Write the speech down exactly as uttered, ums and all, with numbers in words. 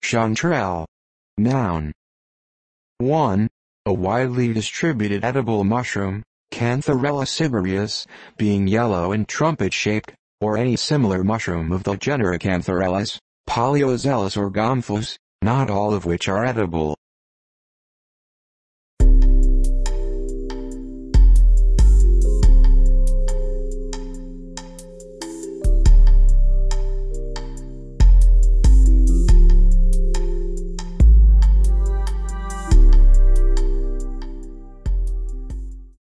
Chanterelle. Noun. one. A widely distributed edible mushroom, Cantharella siberius, being yellow and trumpet-shaped, or any similar mushroom of the genera Cantharellus, Poliozellis or Gomphus, not all of which are edible.